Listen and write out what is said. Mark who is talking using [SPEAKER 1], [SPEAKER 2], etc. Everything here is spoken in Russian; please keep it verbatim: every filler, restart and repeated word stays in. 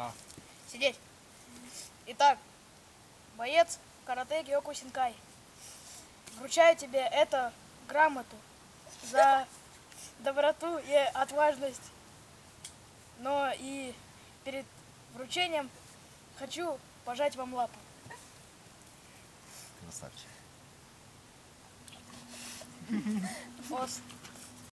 [SPEAKER 1] А.
[SPEAKER 2] Сидеть. Итак, боец каратэ Киокусинкай. Вручаю тебе эту грамоту за доброту и отважность. Но и перед вручением хочу пожать вам лапу.
[SPEAKER 3] Красавчик.
[SPEAKER 2] Ос.